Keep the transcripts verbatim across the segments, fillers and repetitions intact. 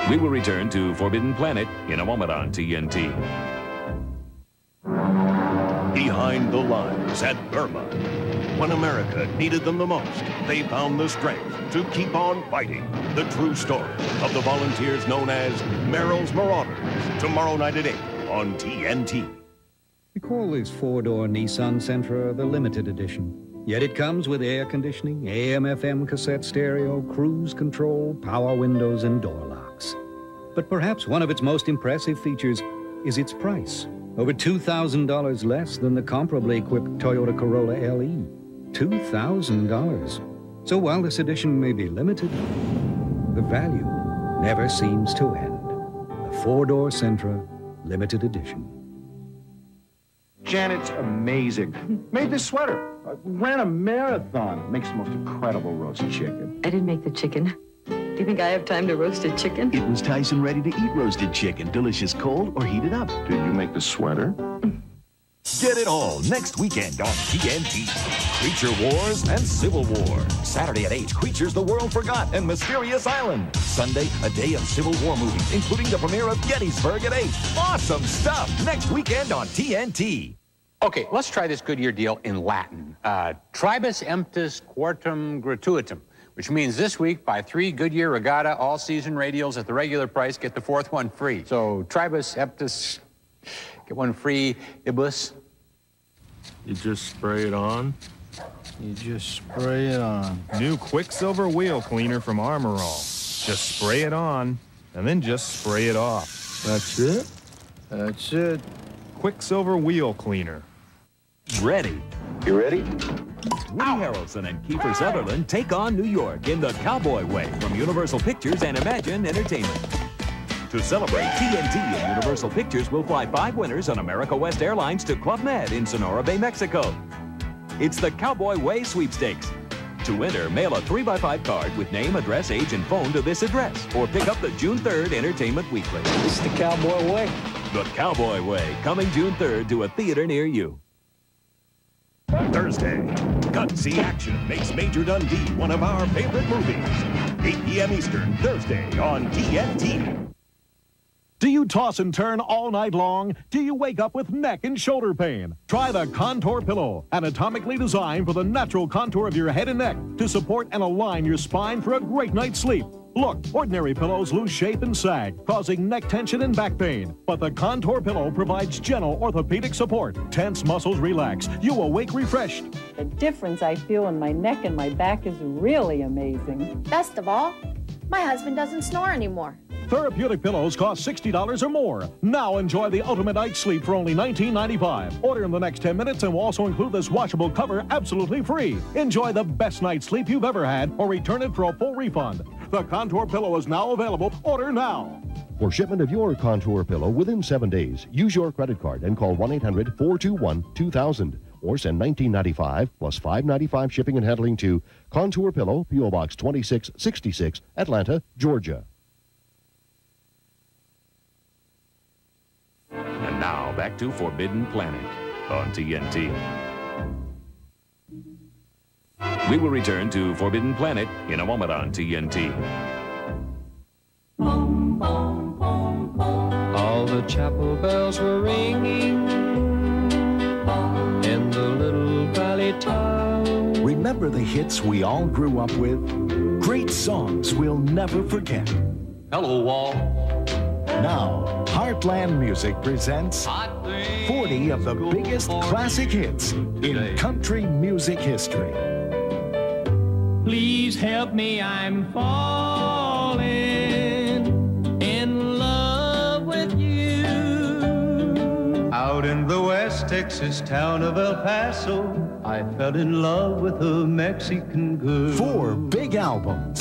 We will return to Forbidden Planet in a moment on T N T. Behind the lines at Burma. When America needed them the most, they found the strength to keep on fighting. The true story of the volunteers known as Merrill's Marauders. Tomorrow night at eight on T N T. We call this four-door Nissan Sentra the limited edition. Yet it comes with air conditioning, A M F M cassette stereo, cruise control, power windows, and door locks. But perhaps one of its most impressive features is its price. Over two thousand dollars less than the comparably equipped Toyota Corolla L E. two thousand dollars. So while this edition may be limited, the value never seems to end. The four-door Sentra limited edition. Janet's amazing. Made this sweater. Uh, ran a marathon. Makes the most incredible roast chicken. I didn't make the chicken. Do you think I have time to roast a chicken? It was Tyson ready-to-eat roasted chicken. Delicious cold or heated up. Did you make the sweater? Get it all next weekend on T N T. Creature Wars and Civil War. Saturday at eight, Creatures the World Forgot and Mysterious Island. Sunday, a day of Civil War movies, including the premiere of Gettysburg at eight. Awesome stuff next weekend on T N T. Okay, let's try this Goodyear deal in Latin. Uh, tribus emptus quartum gratuitum, which means this week, buy three Goodyear Regatta all-season radials at the regular price, get the fourth one free. So tribus emptus, get one free, ibus. You just spray it on? You just spray it on. New Quicksilver Wheel Cleaner from Armorall. Just spray it on, and then just spray it off. That's it? That's it. Quicksilver Wheel Cleaner. Ready. You ready? Woody Harrelson and Kiefer Sutherland take on New York in the Cowboy Way from Universal Pictures and Imagine Entertainment. To celebrate, T N T and Universal Pictures will fly five winners on America West Airlines to Club Med in Sonora Bay, Mexico. It's the Cowboy Way Sweepstakes. To enter, mail a three by five card with name, address, age, and phone to this address, or pick up the June third Entertainment Weekly. It's the Cowboy Way. The Cowboy Way, coming June third to a theater near you. Thursday, gutsy action makes Major Dundee one of our favorite movies. eight p m Eastern, Thursday on T N T. Do you toss and turn all night long? Do you wake up with neck and shoulder pain? Try the Contour Pillow, anatomically designed for the natural contour of your head and neck to support and align your spine for a great night's sleep. Look, ordinary pillows lose shape and sag, causing neck tension and back pain. But the Contour Pillow provides gentle orthopedic support. Tense muscles relax. You awake refreshed. The difference I feel in my neck and my back is really amazing. Best of all, my husband doesn't snore anymore. Therapeutic pillows cost sixty dollars or more. Now enjoy the ultimate night's sleep for only nineteen ninety-five. Order in the next ten minutes and we'll also include this washable cover absolutely free. Enjoy the best night's sleep you've ever had or return it for a full refund. The Contour Pillow is now available. Order now. For shipment of your Contour Pillow within seven days, use your credit card and call one eight hundred four two one two thousand or send nineteen ninety-five plus five ninety-five shipping and handling to Contour Pillow, P O Box twenty-six sixty-six, Atlanta, Georgia. And now, back to Forbidden Planet on T N T. We will return to Forbidden Planet in a moment on T N T. All the chapel bells were ringing in the little valley town. Remember the hits we all grew up with? Great songs we'll never forget. Hello, Wall. Now, Heartland Music presents forty of the biggest classic hits in country music history. Please help me, I'm falling in love with you. Out in the West Texas town of El Paso, I fell in love with a Mexican girl. Four big albums.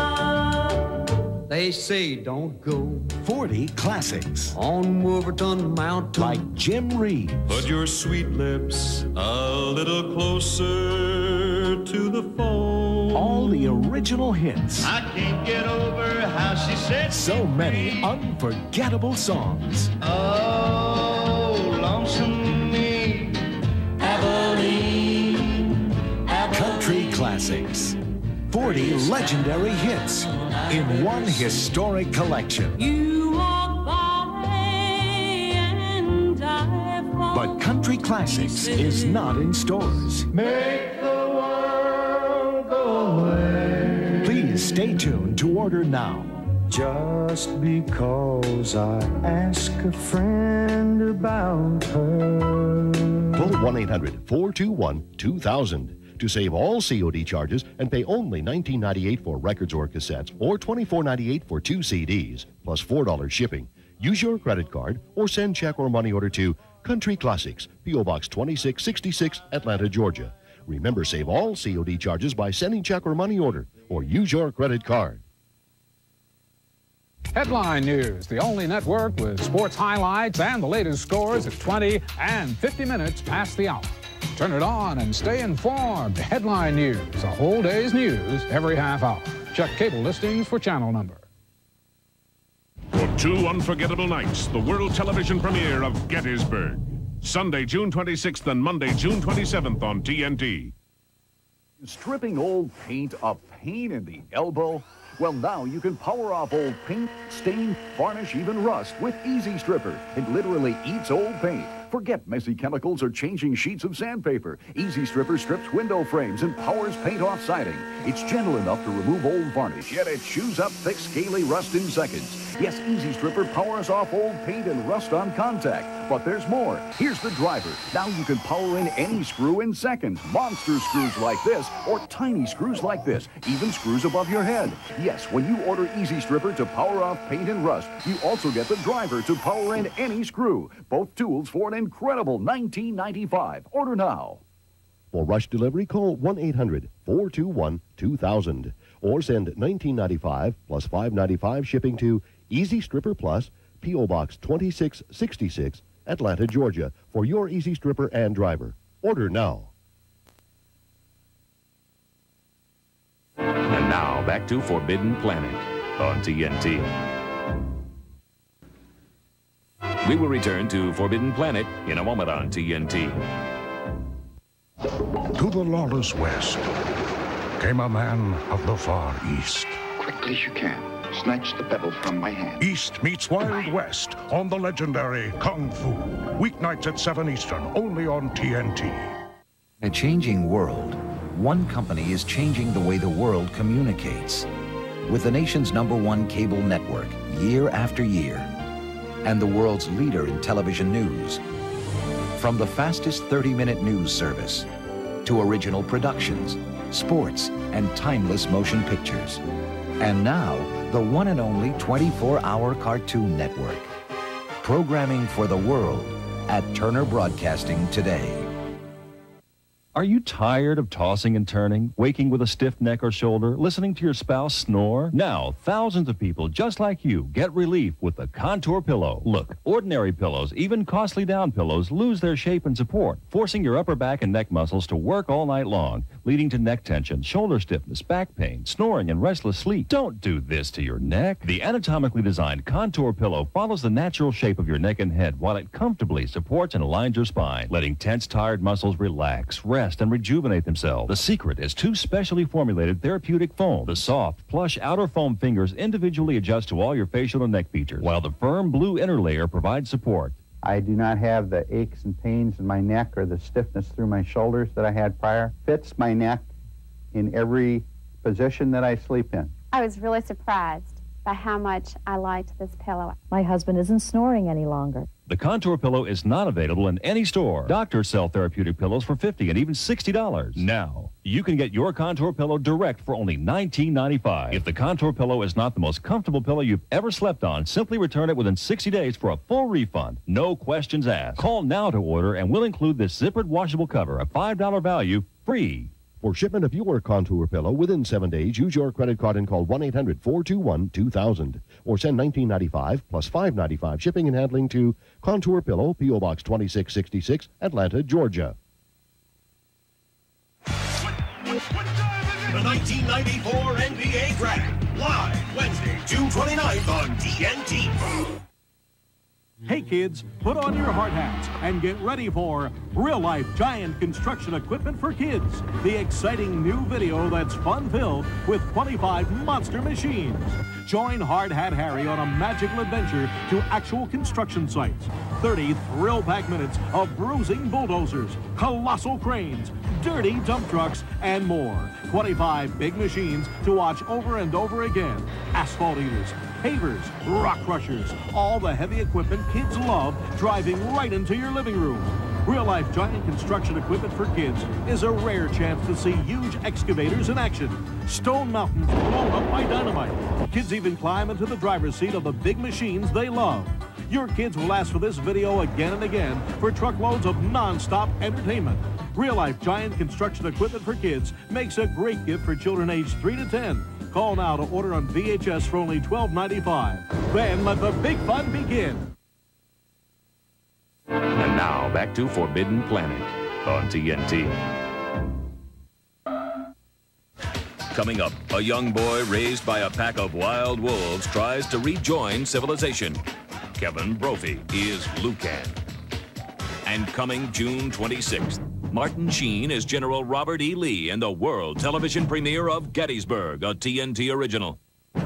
They say don't go forty classics on Wolverton Mountain like Jim Reeves. Put your sweet lips a little closer to the phone. All the original hits. I can't get over how she said so many unforgettable songs. Oh, lonesome me, Abilene, Abilene. Country classics. forty legendary hits in one historic collection. You walk by and I fall. But Country Classics is not in stores. Make the world go away. Please stay tuned to order now. Just because I ask a friend about her. Call one eight hundred, four two one, two thousand to save all C O D charges and pay only nineteen ninety-eight for records or cassettes or twenty-four ninety-eight for two C Ds, plus four dollars shipping. Use your credit card or send check or money order to Country Classics, P O Box twenty-six sixty-six, Atlanta, Georgia. Remember, save all C O D charges by sending check or money order or use your credit card. Headline News, the only network with sports highlights and the latest scores at twenty and fifty minutes past the hour. Turn it on and stay informed. Headline News, a whole day's news every half hour. Check cable listings for channel number. For two unforgettable nights, the world television premiere of Gettysburg. Sunday, June twenty-sixth and Monday, June twenty-seventh on T N T. Stripping old paint a pain in the elbow? Well, now you can power off old paint, stain, varnish, even rust with Easy Stripper. It literally eats old paint. Forget messy chemicals or changing sheets of sandpaper. Easy Stripper strips window frames and powers paint off siding. It's gentle enough to remove old varnish, yet it chews up thick, scaly rust in seconds. Yes, Easy Stripper powers off old paint and rust on contact. But there's more. Here's the driver. Now you can power in any screw in seconds. Monster screws like this or tiny screws like this. Even screws above your head. Yes, when you order Easy Stripper to power off paint and rust, you also get the driver to power in any screw. Both tools for an incredible nineteen ninety-five. Order now. For rush delivery, call one eight hundred, four two one, two thousand or send nineteen ninety-five plus five ninety-five shipping to Easy Stripper Plus, P O Box twenty-six sixty-six, Atlanta, Georgia, for your Easy Stripper and driver. Order now. And now, back to Forbidden Planet on T N T. We will return to Forbidden Planet in a moment on T N T. To the lawless west came a man of the far east. Quickly as you can. Snatch the pebble from my hand. East meets Wild West on the legendary Kung Fu. Weeknights at seven Eastern, only on T N T. In a changing world, one company is changing the way the world communicates. With the nation's number one cable network, year after year, and the world's leader in television news. From the fastest thirty-minute news service to original productions, sports, and timeless motion pictures. And now, the one and only twenty-four hour Cartoon Network. Programming for the world at Turner Broadcasting today. Are you tired of tossing and turning, waking with a stiff neck or shoulder, listening to your spouse snore? Now, thousands of people just like you get relief with the Contour Pillow. Look, ordinary pillows, even costly down pillows, lose their shape and support, forcing your upper back and neck muscles to work all night long, leading to neck tension, shoulder stiffness, back pain, snoring, and restless sleep. Don't do this to your neck. The anatomically designed Contour Pillow follows the natural shape of your neck and head while it comfortably supports and aligns your spine, letting tense, tired muscles relax, rest, and rejuvenate themselves. The secret is two specially formulated therapeutic foam. The soft, plush outer foam fingers individually adjust to all your facial and neck features, while the firm blue inner layer provides support. I do not have the aches and pains in my neck or the stiffness through my shoulders that I had prior. Fits my neck in every position that I sleep in. I was really surprised by how much I liked this pillow. My husband isn't snoring any longer. The Contour Pillow is not available in any store. Doctors sell therapeutic pillows for fifty dollars and even sixty dollars. Now, you can get your Contour Pillow direct for only nineteen ninety-five. If the Contour Pillow is not the most comfortable pillow you've ever slept on, simply return it within sixty days for a full refund. No questions asked. Call now to order and we'll include this zippered washable cover, a five dollar value, free. For shipment of your Contour Pillow within seven days, use your credit card and call one eight hundred, four two one, two thousand or send nineteen ninety-five plus five ninety-five shipping and handling to Contour Pillow, P O Box twenty-six sixty-six, Atlanta, Georgia. The nineteen ninety-four N B A Draft, live Wednesday, June twenty-ninth on T N T. Hey kids, put on your hard hats and get ready for real-life giant construction equipment for kids. The exciting new video that's fun-filled with twenty-five monster machines. Join Hard Hat Harry on a magical adventure to actual construction sites. thirty thrill-packed minutes of bruising bulldozers, colossal cranes, dirty dump trucks, and more. twenty-five big machines to watch over and over again. Asphalt eaters, pavers, rock crushers, all the heavy equipment kids love driving right into your living room. Real-life giant construction equipment for kids is a rare chance to see huge excavators in action. Stone mountains blown up by dynamite. Kids even climb into the driver's seat of the big machines they love. Your kids will ask for this video again and again for truckloads of non-stop entertainment. Real-life giant construction equipment for kids makes a great gift for children aged three to ten. Call now to order on V H S for only twelve ninety-five. Then let the big fun begin. And now back to Forbidden Planet on T N T. Coming up, a young boy raised by a pack of wild wolves tries to rejoin civilization. Kevin Brophy is Lucan. And coming June twenty-sixth, Martin Sheen is General Robert E. Lee in the world television premiere of Gettysburg, a T N T original. Do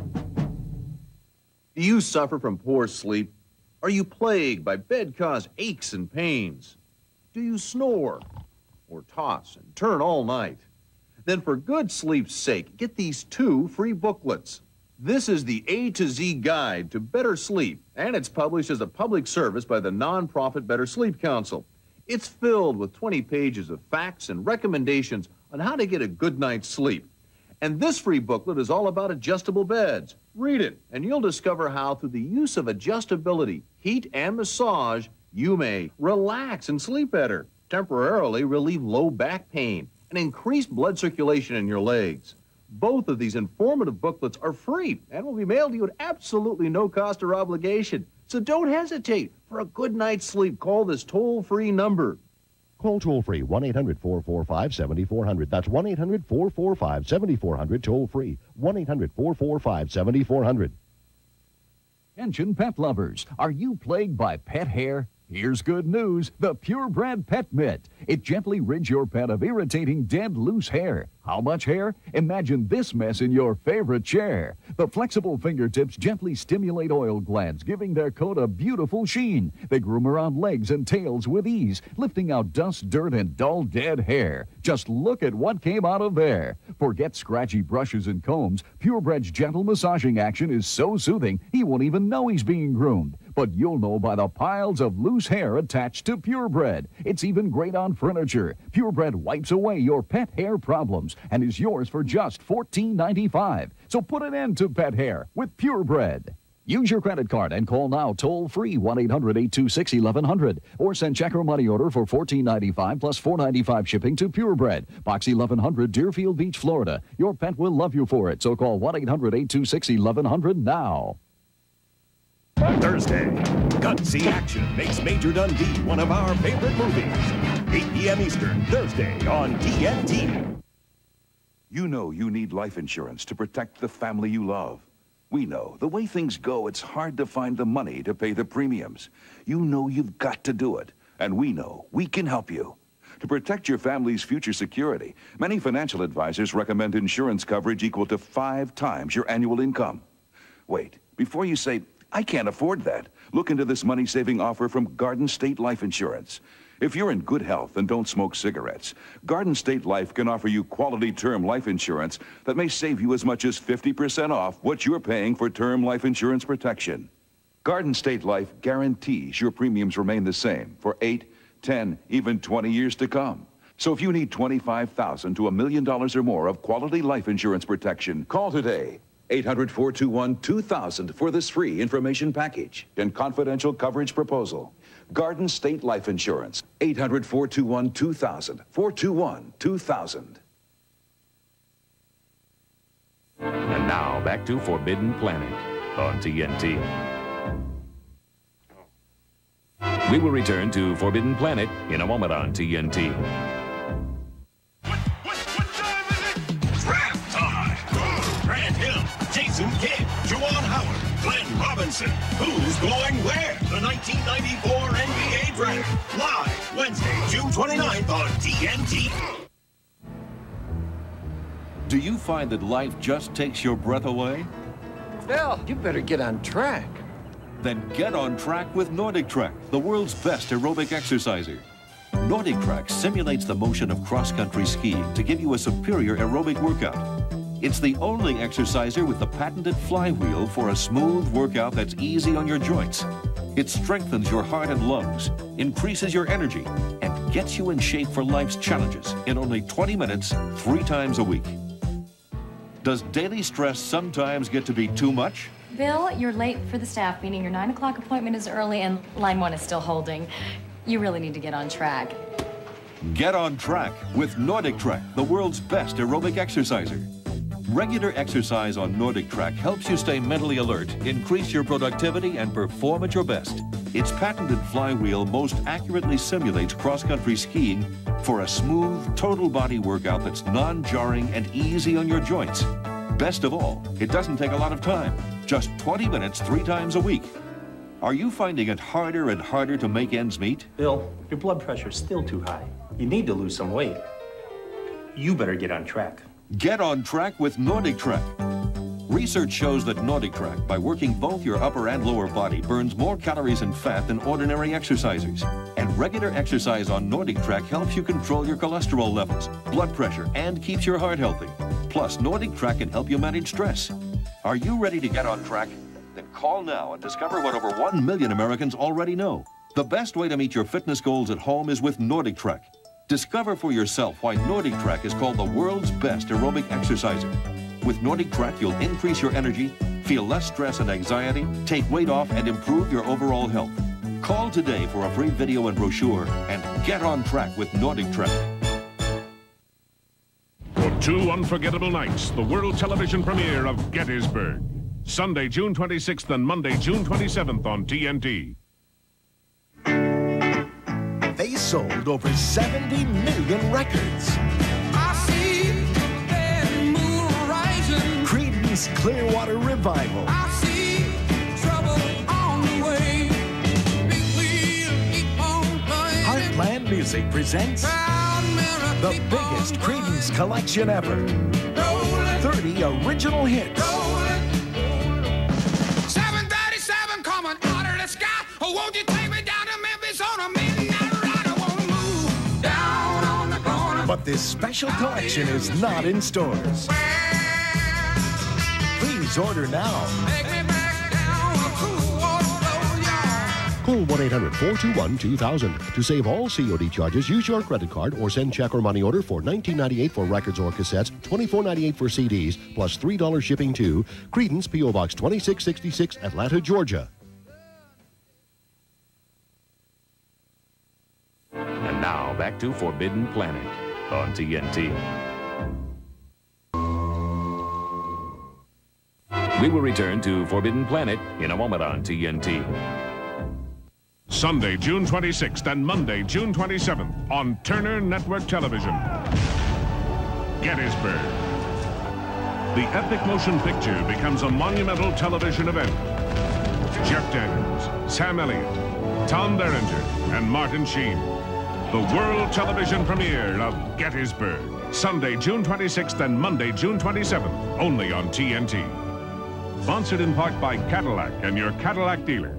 you suffer from poor sleep? Are you plagued by bed-caused aches and pains? Do you snore or toss and turn all night? Then for good sleep's sake, get these two free booklets. This is the A to Z Guide to Better Sleep, and it's published as a public service by the nonprofit Better Sleep Council. It's filled with twenty pages of facts and recommendations on how to get a good night's sleep. And this free booklet is all about adjustable beds. Read it, and you'll discover how, through the use of adjustability, heat, and massage, you may relax and sleep better, temporarily relieve low back pain, and increase blood circulation in your legs. Both of these informative booklets are free and will be mailed to you at absolutely no cost or obligation. So don't hesitate. For a good night's sleep, call this toll-free number. Call toll-free one eight hundred, four four five, seven four zero zero. That's one eight hundred, four four five, seven four zero zero, toll-free. one eight hundred, four four five, seven four zero zero. Attention pet lovers, are you plagued by pet hair? Here's good news, the Purebred Pet Mitt. It gently rids your pet of irritating dead loose hair. How much hair? Imagine this mess in your favorite chair. The flexible fingertips gently stimulate oil glands, giving their coat a beautiful sheen. They groom around legs and tails with ease, lifting out dust, dirt, and dull dead hair. Just look at what came out of there. Forget scratchy brushes and combs. Purebred's gentle massaging action is so soothing, he won't even know he's being groomed. But you'll know by the piles of loose hair attached to Purebred. It's even great on furniture. Purebred wipes away your pet hair problems and is yours for just fourteen ninety-five. So put an end to pet hair with Purebred. Use your credit card and call now toll-free one eight hundred, eight two six, eleven hundred or send check or money order for fourteen ninety-five plus four ninety-five shipping to Purebred, Box eleven hundred, Deerfield Beach, Florida. Your pet will love you for it, so call one eight hundred, eight two six, eleven hundred now. Thursday, gutsy action makes Major Dundee one of our favorite movies. eight p m Eastern, Thursday on T N T. You know you need life insurance to protect the family you love. We know the way things go, it's hard to find the money to pay the premiums. You know you've got to do it, and we know we can help you. To protect your family's future security, many financial advisors recommend insurance coverage equal to five times your annual income. Wait, before you say, I can't afford that, look into this money-saving offer from Garden State Life Insurance. If you're in good health and don't smoke cigarettes, Garden State Life can offer you quality term life insurance that may save you as much as fifty percent off what you're paying for term life insurance protection. Garden State Life guarantees your premiums remain the same for eight, ten, even twenty years to come. So if you need twenty-five thousand dollars to a million dollars or more of quality life insurance protection, call today. eight hundred, four two one, two thousand for this free information package and confidential coverage proposal. Garden State Life Insurance, eight hundred, four two one, two thousand, four two one, two thousand. And now back to Forbidden Planet on T N T. We will return to Forbidden Planet in a moment on T N T. Grant Hill, Jason Kidd, Juwan Howard, Glenn Roberts. Robinson. Who's going where? The nineteen ninety-four N B A Draft. Live Wednesday, June twenty-ninth on T N T. Do you find that life just takes your breath away? Bill, you better get on track. Then get on track with Nordic Track, the world's best aerobic exerciser. Nordic Track simulates the motion of cross-country skiing to give you a superior aerobic workout. It's the only exerciser with the patented flywheel for a smooth workout that's easy on your joints. It strengthens your heart and lungs, increases your energy, and gets you in shape for life's challenges in only twenty minutes, three times a week. Does daily stress sometimes get to be too much? Bill, you're late for the staff meeting. Your nine o'clock appointment is early and line one is still holding. You really need to get on track. Get on track with Nordic Track, the world's best aerobic exerciser. Regular exercise on Nordic Track helps you stay mentally alert, increase your productivity, and perform at your best. Its patented flywheel most accurately simulates cross-country skiing for a smooth, total body workout that's non-jarring and easy on your joints. Best of all, it doesn't take a lot of time, just twenty minutes three times a week. Are you finding it harder and harder to make ends meet? Bill, your blood pressure's still too high. You need to lose some weight. You better get on track. Get on track with Nordic Track. Research shows that Nordic Track, by working both your upper and lower body, burns more calories and fat than ordinary exercisers. And regular exercise on Nordic Track helps you control your cholesterol levels, blood pressure, and keeps your heart healthy. Plus, Nordic Track can help you manage stress. Are you ready to get on track? Then call now and discover what over one million Americans already know. The best way to meet your fitness goals at home is with Nordic Track. Discover for yourself why Nordic Track is called the world's best aerobic exerciser. With Nordic Track, you'll increase your energy, feel less stress and anxiety, take weight off, and improve your overall health. Call today for a free video and brochure and get on track with Nordic Track. For two unforgettable nights, the world television premiere of Gettysburg. Sunday, June twenty-sixth and Monday, June twenty-seventh on T N T. They sold over seventy million records. I see the moon rising. Creedence Clearwater Revival. I see trouble on the way. Big wheel, keep on going. Heartland Music presents the biggest Creedence collection ever. thirty original hits. seven thirty-seven coming out of the sky. Oh, won't you take me down to Memphis on a midnight ride? I want to move down on the corner. But this special collection is not in stores. Please order now. Take me back down a cool water flow, y'all. Call one eight hundred, four two one, two thousand. To save all C O D charges, use your credit card or send check or money order for nineteen ninety-eight for records or cassettes, twenty-four ninety-eight for C Ds, plus three dollars shipping to Creedence, P O Box twenty-six sixty-six, Atlanta, Georgia. And now, back to Forbidden Planet on T N T. We will return to Forbidden Planet in a moment on T N T. Sunday, June twenty-sixth and Monday, June twenty-seventh on Turner Network Television. Gettysburg. The epic motion picture becomes a monumental television event. Jeff Daniels, Sam Elliott, Tom Berenger, and Martin Sheen. The world television premiere of Gettysburg. Sunday, June twenty-sixth and Monday, June twenty-seventh, only on T N T. Sponsored in part by Cadillac and your Cadillac dealer.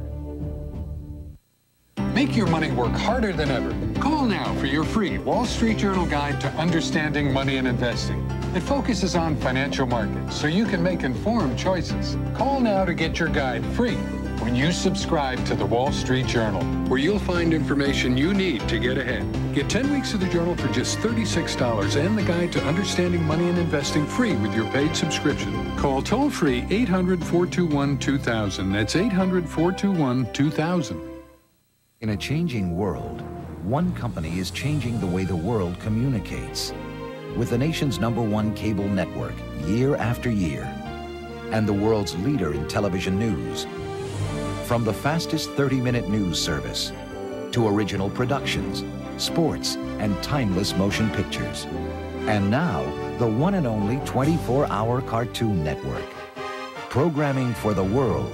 Make your money work harder than ever. Call now for your free Wall Street Journal guide to understanding money and investing. It focuses on financial markets so you can make informed choices. Call now to get your guide free when you subscribe to the Wall Street Journal, where you'll find information you need to get ahead. Get ten weeks of the Journal for just thirty-six dollars and the guide to understanding money and investing free with your paid subscription. Call toll-free eight hundred, four two one, two thousand. That's eight hundred, four two one, two thousand. In a changing world, one company is changing the way the world communicates. With the nation's number one cable network year after year, and the world's leader in television news. From the fastest thirty-minute news service to original productions, sports, and timeless motion pictures. And now, the one and only twenty-four hour cartoon network. Programming for the world,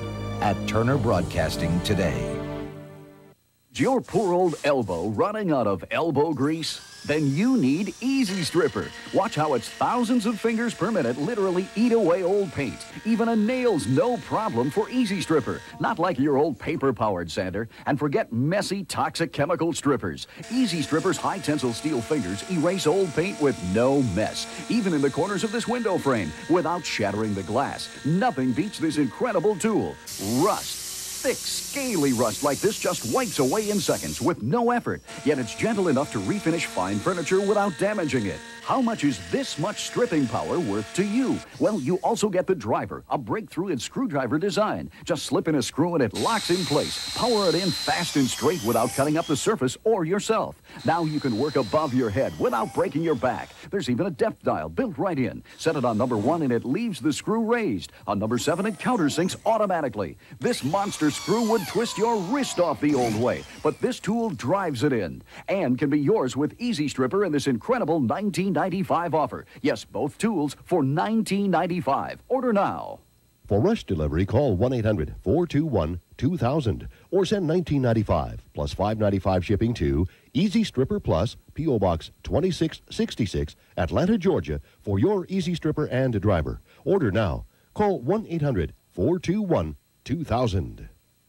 at Turner Broadcasting today. Is your poor old elbow running out of elbow grease? Then you need Easy Stripper. Watch how its thousands of fingers per minute literally eat away old paint. Even a nail's no problem for Easy Stripper. Not like your old paper-powered sander. And forget messy, toxic chemical strippers. Easy Stripper's high-tensile steel fingers erase old paint with no mess. Even in the corners of this window frame, without shattering the glass. Nothing beats this incredible tool. Rust. Thick, scaly rust like this just wipes away in seconds with no effort, yet it's gentle enough to refinish fine furniture without damaging it. How much is this much stripping power worth to you? Well, you also get the driver, a breakthrough in screwdriver design. Just slip in a screw and it locks in place. Power it in fast and straight without cutting up the surface or yourself. Now you can work above your head without breaking your back. There's even a depth dial built right in. Set it on number one and it leaves the screw raised. On number seven, it countersinks automatically. This monster screw would twist your wrist off the old way, but this tool drives it in and can be yours with Easy Stripper in this incredible nineteen ninety-five offer. Yes, both tools for nineteen ninety-five. Order now. For rush delivery, call one eight hundred, four two one, two thousand or send nineteen ninety-five plus five ninety-five shipping to Easy Stripper Plus, P O Box twenty-six sixty-six, Atlanta, Georgia, for your Easy Stripper and driver. Order now. Call one eight hundred, four two one, two thousand.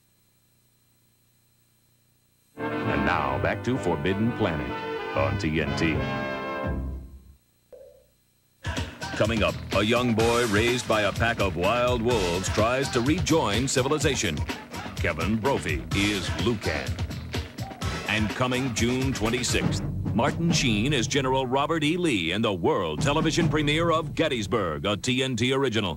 And now back to Forbidden Planet on T N T. Coming up, a young boy raised by a pack of wild wolves tries to rejoin civilization. Kevin Brophy is Lucan. And coming June twenty-sixth, Martin Sheen is General Robert E. Lee in the world television premiere of Gettysburg, a T N T original.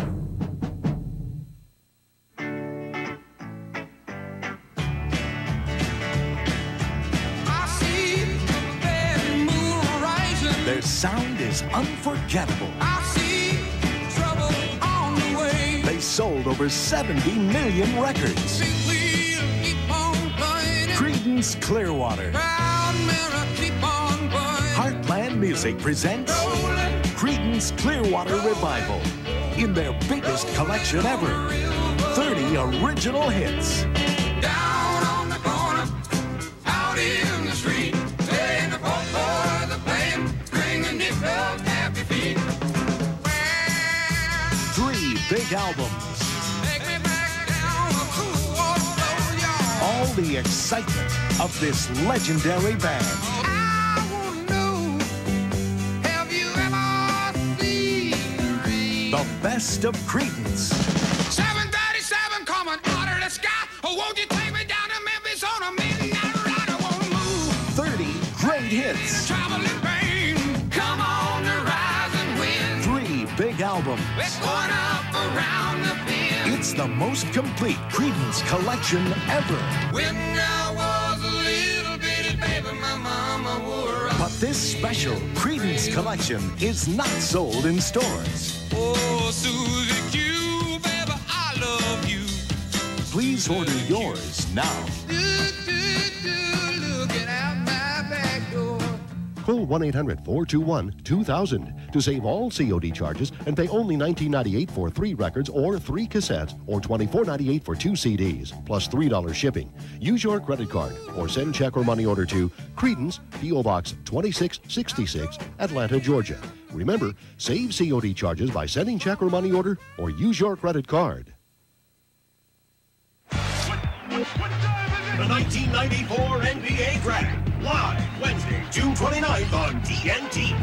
Their sound is unforgettable. I see trouble on the way. They sold over seventy million records. Big wheel, keep on playing. Creedence Clearwater. Proud mirror, keep on playing. Heartland Music presents Rolling. Creedence Clearwater Revival in their biggest collection ever. thirty original hits. Down on the corner, out in the street. Playing the folk for the blame. Bringing it up happy feet. Three big albums. Take me back down the cool water road, y'all. All the excitement of this legendary band. I wanna know, have you ever seen The best of Creedence. seven thirty-seven coming out of the sky. Oh, won't you take me down to Memphis on a midnight ride? I wanna move. thirty great hits. Traveling pain. Come on the rise and win. Three big albums. We're going up around the bend. It's the most complete Creedence collection ever. When I was a little bitty baby, my mama wore a... But this special Creedence collection is not sold in stores. Oh, Susie Q, baby, I love you. Please order yours now. Do, do, do, looking out my back door. Call one eight hundred, four two one, two thousand to save all C O D charges and pay only nineteen ninety-eight for three records or three cassettes or twenty-four ninety-eight for two C Ds plus three dollars shipping. Use your credit card or send check or money order to Creedence, P O Box twenty-six sixty-six, Atlanta, Georgia. Remember, save C O D charges by sending check or money order or use your credit card. The nineteen ninety-four N B A Draft, live Wednesday, June twenty-ninth on T N T.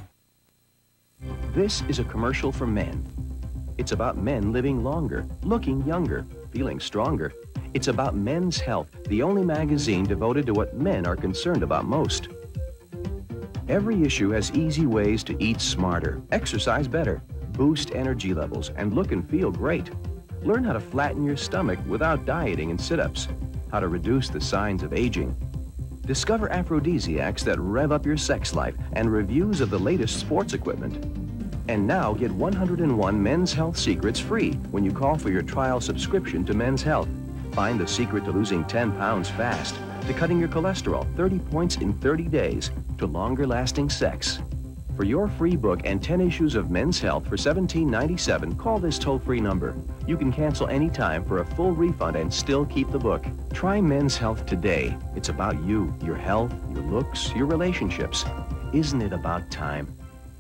This is a commercial for men. It's about men living longer, looking younger, feeling stronger. It's about Men's Health, the only magazine devoted to what men are concerned about most. Every issue has easy ways to eat smarter, exercise better, boost energy levels, and look and feel great. Learn how to flatten your stomach without dieting and sit-ups, how to reduce the signs of aging. Discover aphrodisiacs that rev up your sex life and reviews of the latest sports equipment. And now get one hundred and one Men's Health Secrets free when you call for your trial subscription to Men's Health. Find the secret to losing ten pounds fast, to cutting your cholesterol thirty points in thirty days, to longer lasting sex. For your free book and ten issues of Men's Health for seventeen ninety-seven, call this toll-free number. You can cancel anytime for a full refund and still keep the book. Try Men's Health today. It's about you, your health, your looks, your relationships. Isn't it about time?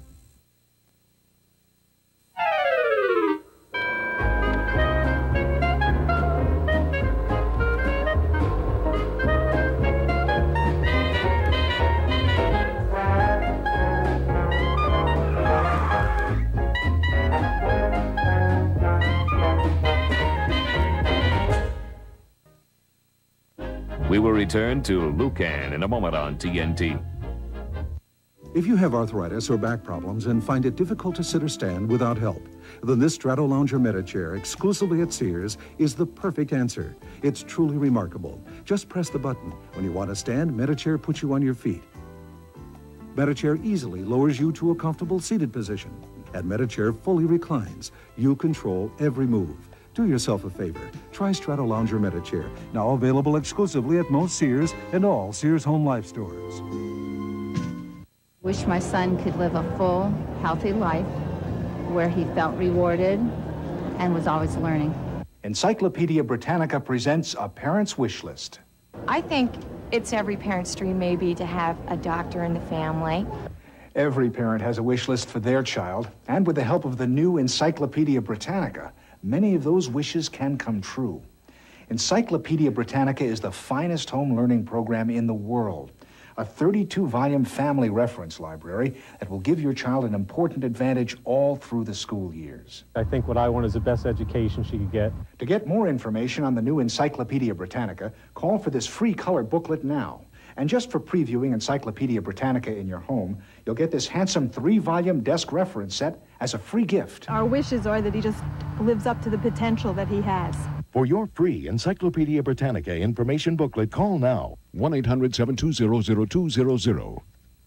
We will return to Lucan in a moment on T N T. If you have arthritis or back problems and find it difficult to sit or stand without help, then this Stratolounge MediChair, exclusively at Sears, is the perfect answer. It's truly remarkable. Just press the button. When you want to stand, MediChair puts you on your feet. MediChair easily lowers you to a comfortable seated position, and MediChair fully reclines. You control every move. Do yourself a favor. Try Stratolounge MediChair, now available exclusively at most Sears and all Sears Home Life stores. Wish my son could live a full, healthy life where he felt rewarded and was always learning. Encyclopedia Britannica presents a parent's wish list. I think it's every parent's dream maybe to have a doctor in the family. Every parent has a wish list for their child, and with the help of the new Encyclopedia Britannica, many of those wishes can come true. Encyclopedia Britannica is the finest home learning program in the world. A thirty-two volume family reference library that will give your child an important advantage all through the school years. I think what I want is the best education she could get. To get more information on the new Encyclopedia Britannica, call for this free color booklet now. And just for previewing Encyclopedia Britannica in your home, you'll get this handsome three volume desk reference set as a free gift. Our wishes are that he just lives up to the potential that he has. For your free Encyclopedia Britannica information booklet, call now. one eight hundred, seven two zero, zero two zero zero.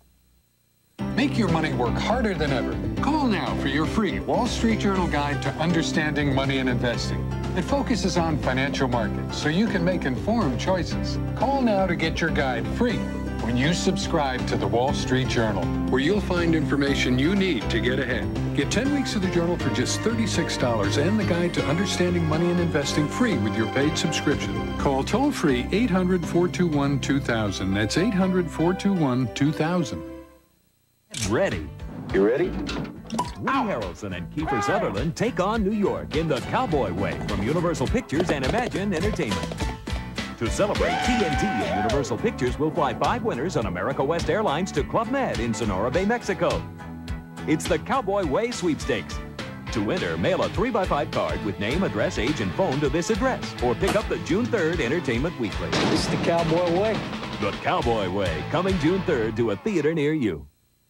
Make your money work harder than ever. Call now for your free Wall Street Journal Guide to Understanding Money and Investing. It focuses on financial markets so you can make informed choices. Call now to get your guide free when you subscribe to the Wall Street Journal, where you'll find information you need to get ahead. Get ten weeks of the journal for just thirty-six dollars and the guide to understanding money and investing free with your paid subscription. Call toll-free eight hundred, four two one, two thousand. That's eight hundred, four two one, two thousand. Ready. You ready? Woody Harrelson and Kiefer Sutherland take on New York in the Cowboy Way from Universal Pictures and Imagine Entertainment. To celebrate, T N T and Universal Pictures will fly five winners on America West Airlines to Club Med in Sonora Bay, Mexico. It's the Cowboy Way Sweepstakes. To enter, mail a three by five card with name, address, age, and phone to this address, or pick up the June third Entertainment Weekly. It's the Cowboy Way. The Cowboy Way, coming June third to a theater near you.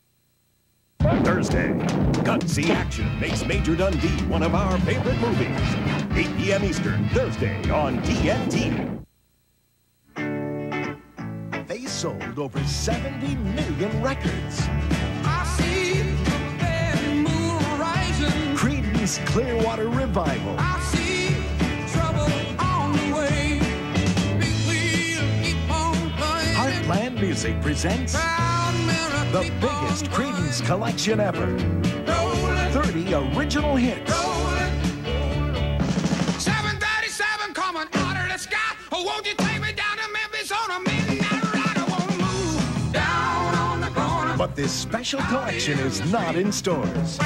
Thursday, gutsy action makes Major Dundee one of our favorite movies. eight p m Eastern, Thursday on T N T. They sold over seventy million records. I see the bad moon rising. Creedence Clearwater Revival. I see trouble on the way. Big wheel, keep on playing. Heartland Music presents the biggest Creedence collection ever. thirty original hits. seven thirty-seven coming out of the sky. Oh, won't you take me down to Memphis on a midnight ride? I want to move down on the corner. But this special collection is not in stores.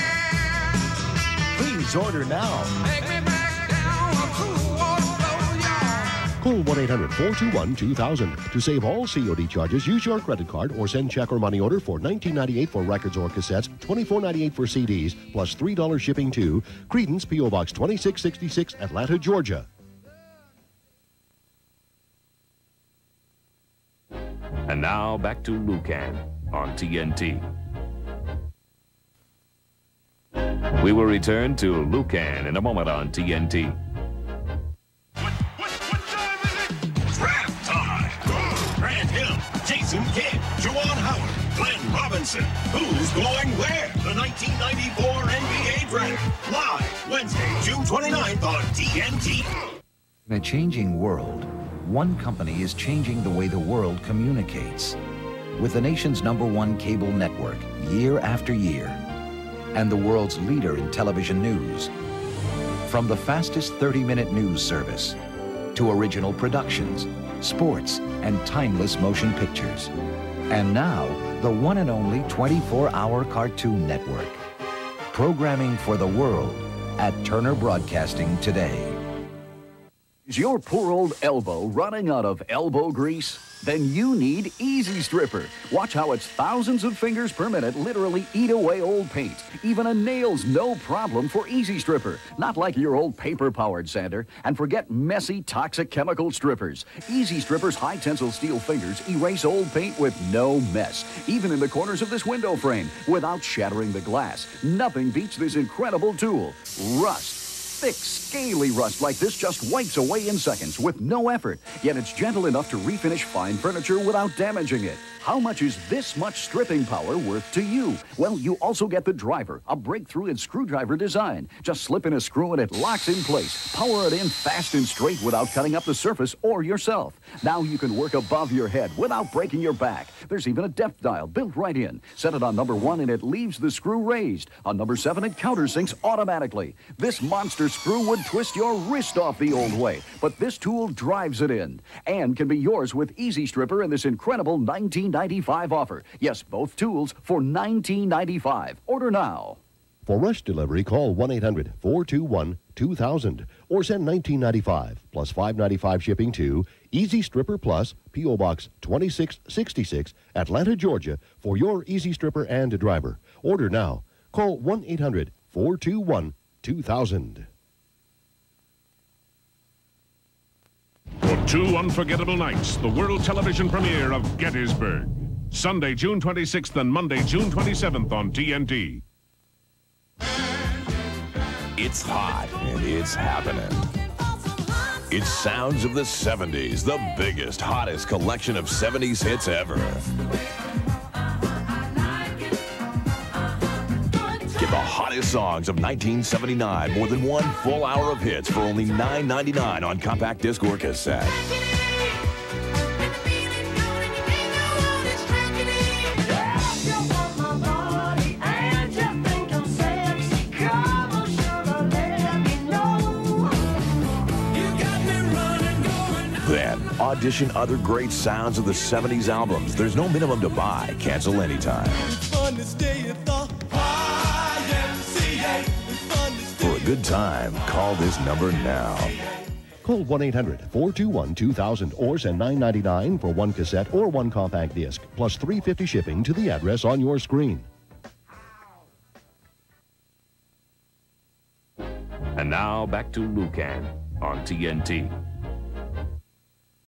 Please order now. Take me back down a cool water flow, y'all. Call one eight hundred, four two one, two thousand. To save all C O D charges, use your credit card or send check or money order for nineteen ninety-eight for records or cassettes, twenty-four ninety-eight for C Ds, plus three dollars shipping to Creedence, P O Box twenty-six sixty-six, Atlanta, Georgia. And now back to Lucan on T N T. We will return to Lucan in a moment on T N T. Draft time! Grant Hill, Jason Kidd, Juwan Howard, Glenn Robinson. Who's going where? The nineteen ninety-four N B A Draft. Live Wednesday, June twenty-ninth on T N T. In a changing world, one company is changing the way the world communicates. with the nation's number one cable network year after year, and the world's leader in television news. From the fastest thirty-minute news service to original productions, sports, and timeless motion pictures. And now, the one and only twenty-four hour Cartoon Network. Programming for the world at Turner Broadcasting today. Is your poor old elbow running out of elbow grease? Then you need Easy Stripper. Watch how its thousands of fingers per minute literally eat away old paint. Even a nail's no problem for Easy Stripper. Not like your old paper-powered sander. And forget messy, toxic chemical strippers. Easy Stripper's high-tensile steel fingers erase old paint with no mess. Even in the corners of this window frame, without shattering the glass. Nothing beats this incredible tool. Rust. Thick, scaly rust like this just wipes away in seconds with no effort, yet it's gentle enough to refinish fine furniture without damaging it. How much is this much stripping power worth to you? Well, you also get the driver, a breakthrough in screwdriver design. Just slip in a screw and it locks in place. Power it in fast and straight without cutting up the surface or yourself. Now you can work above your head without breaking your back. There's even a depth dial built right in. Set it on number one and it leaves the screw raised. On number seven, it countersinks automatically. This monster screw would twist your wrist off the old way, but this tool drives it in and can be yours with Easy Stripper in this incredible nineteen ninety-five offer. Yes, both tools for nineteen ninety-five. Order now. For rush delivery, call one eight hundred, four two one, two thousand or send nineteen ninety-five plus five ninety-five shipping to Easy Stripper Plus, P O Box twenty-six sixty-six, Atlanta, Georgia, for your Easy Stripper and driver. Order now. Call one eight hundred, four two one, two thousand. For two unforgettable nights, the world television premiere of Gettysburg. Sunday, June twenty-sixth and Monday, June twenty-seventh on T N T. It's hot and it's happening. It's sounds of the seventies, the biggest, hottest collection of seventies hits ever. Get the hottest songs of nineteen seventy-nine, more than one full hour of hits for only nine ninety-nine on compact disc or cassette. Then, audition other great sounds of the seventies albums. There's no minimum to buy. Cancel anytime. For a good time, call this number now. Call one eight hundred, four two one, two thousand or send nine ninety-nine for one cassette or one compact disc, plus three fifty shipping to the address on your screen. And now back to Lucan on T N T.